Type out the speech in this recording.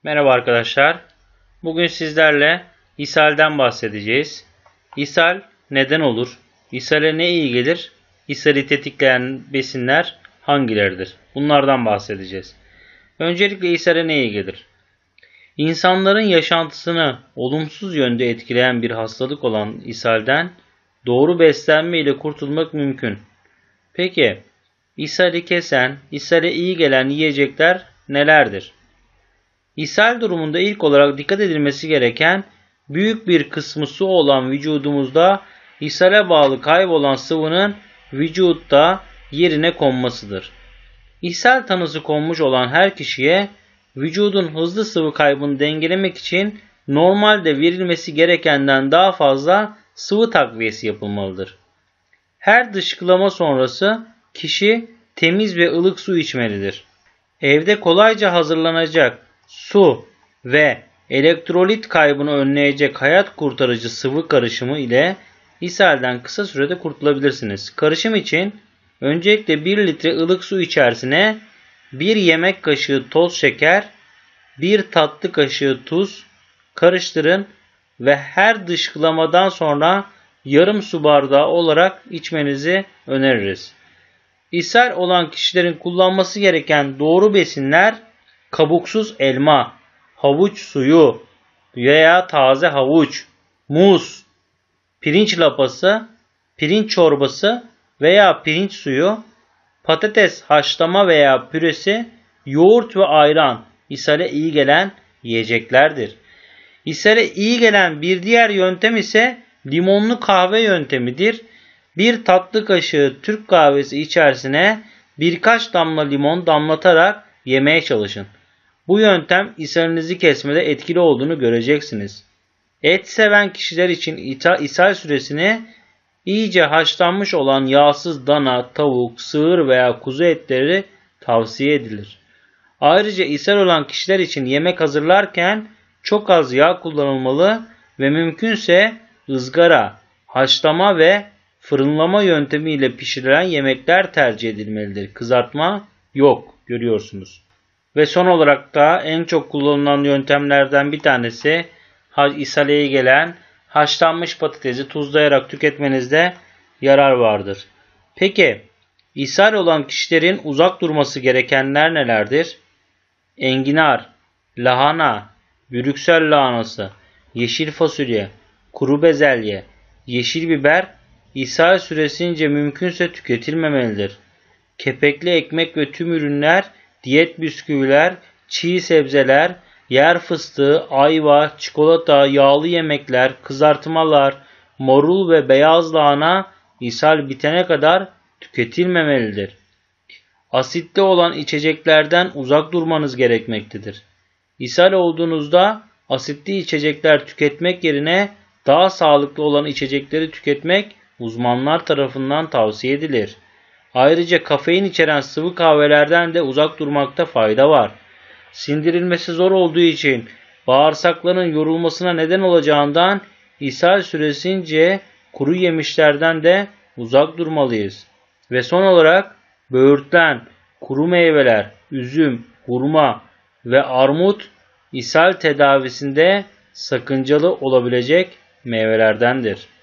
Merhaba arkadaşlar. Bugün sizlerle ishalden bahsedeceğiz. İshal neden olur? İshale ne iyi gelir? İshali tetikleyen besinler hangileridir? Bunlardan bahsedeceğiz. Öncelikle ishale ne iyi gelir? İnsanların yaşantısını olumsuz yönde etkileyen bir hastalık olan ishalden doğru beslenme ile kurtulmak mümkün. Peki, ishali kesen, ishale iyi gelen yiyecekler nelerdir? İshal durumunda ilk olarak dikkat edilmesi gereken büyük bir kısmı su olan vücudumuzda ishale bağlı kaybolan sıvının vücutta yerine konmasıdır. İshal tanısı konmuş olan her kişiye vücudun hızlı sıvı kaybını dengelemek için normalde verilmesi gerekenden daha fazla sıvı takviyesi yapılmalıdır. Her dışkılama sonrası kişi temiz ve ılık su içmelidir. Evde kolayca hazırlanacak su ve elektrolit kaybını önleyecek hayat kurtarıcı sıvı karışımı ile ishalden kısa sürede kurtulabilirsiniz. Karışım için öncelikle 1 litre ılık su içerisine 1 yemek kaşığı toz şeker, 1 tatlı kaşığı tuz karıştırın ve her dışkılamadan sonra yarım su bardağı olarak içmenizi öneririz. İshal olan kişilerin kullanması gereken doğru besinler kabuksuz elma, havuç suyu veya taze havuç, muz, pirinç lapası, pirinç çorbası veya pirinç suyu, patates haşlama veya püresi, yoğurt ve ayran ishale iyi gelen yiyeceklerdir. İshale iyi gelen bir diğer yöntem ise limonlu kahve yöntemidir. Bir tatlı kaşığı Türk kahvesi içerisine birkaç damla limon damlatarak yemeye çalışın. Bu yöntem ishalinizi kesmede etkili olduğunu göreceksiniz. Et seven kişiler için ishal süresini iyice haşlanmış olan yağsız dana, tavuk, sığır veya kuzu etleri tavsiye edilir. Ayrıca ishal olan kişiler için yemek hazırlarken çok az yağ kullanılmalı ve mümkünse ızgara, haşlama ve fırınlama yöntemiyle pişirilen yemekler tercih edilmelidir. Kızartma yok, görüyorsunuz. Ve son olarak da en çok kullanılan yöntemlerden bir tanesi ishaleye gelen haşlanmış patatesi tuzlayarak tüketmenizde yarar vardır. Peki ishal olan kişilerin uzak durması gerekenler nelerdir? Enginar, lahana, Brüksel lahanası, yeşil fasulye, kuru bezelye, yeşil biber ishal süresince mümkünse tüketilmemelidir. Kepekli ekmek ve tüm ürünler, diyet bisküviler, çiğ sebzeler, yer fıstığı, ayva, çikolata, yağlı yemekler, kızartmalar, marul ve beyaz lahana ishal bitene kadar tüketilmemelidir. Asitli olan içeceklerden uzak durmanız gerekmektedir. İshal olduğunuzda asitli içecekler tüketmek yerine daha sağlıklı olan içecekleri tüketmek uzmanlar tarafından tavsiye edilir. Ayrıca kafein içeren sıvı kahvelerden de uzak durmakta fayda var. Sindirilmesi zor olduğu için bağırsakların yorulmasına neden olacağından ishal süresince kuru yemişlerden de uzak durmalıyız. Ve son olarak böğürtlen, kuru meyveler, üzüm, hurma ve armut ishal tedavisinde sakıncalı olabilecek meyvelerdendir.